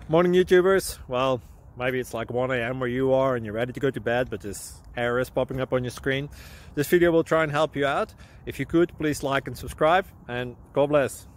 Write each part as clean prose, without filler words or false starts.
Morning YouTubers. Well, maybe it's like 1 a.m. where you are and you're ready to go to bed, but this error is popping up on your screen. This video will try and help you out. If you could, please like and subscribe, and God bless.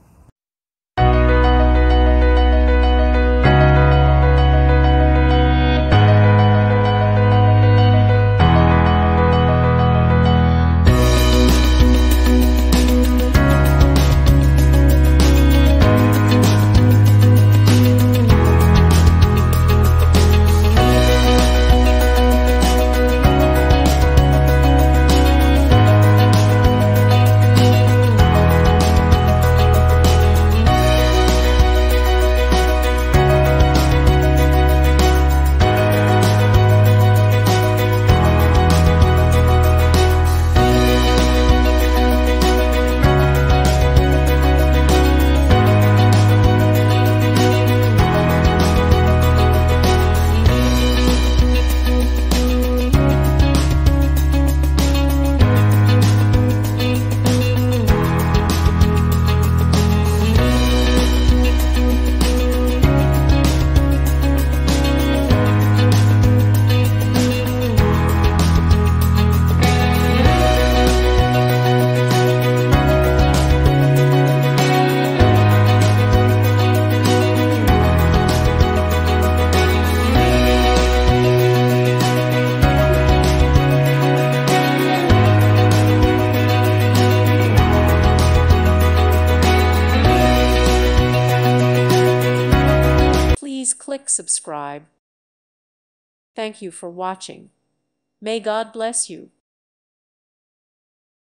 Please click subscribe. Thank you for watching. May God bless you.